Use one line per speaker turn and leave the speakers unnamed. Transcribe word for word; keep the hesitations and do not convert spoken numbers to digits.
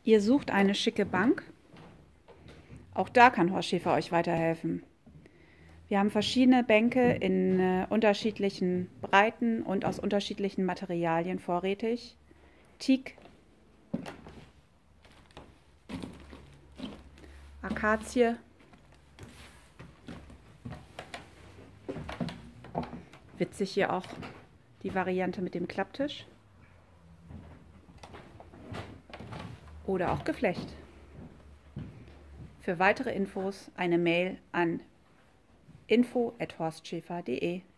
Ihr sucht eine schicke Bank? Auch da kann Horst Schäfer euch weiterhelfen. Wir haben verschiedene Bänke in äh, unterschiedlichen Breiten und aus unterschiedlichen Materialien vorrätig. Teak, Akazie, witzig hier auch die Variante mit dem Klapptisch oder auch Geflecht. Für weitere Infos eine Mail an info at horstschäfer punkt de.